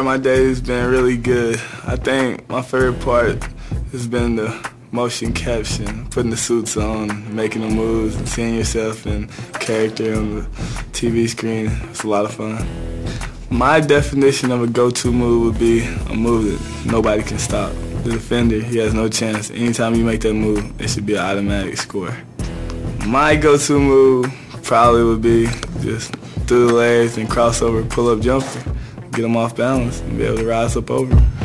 my day has been really good. I think my favorite part has been the motion caption, putting the suits on, making the moves, and seeing yourself in character on the TV screen. It's a lot of fun. My definition of a go-to move would be a move that nobody can stop. The defender, he has no chance. Anytime you make that move, it should be an automatic score. My go-to move probably would be just through the legs and crossover, pull-up jumper, get them off balance and be able to rise up over them.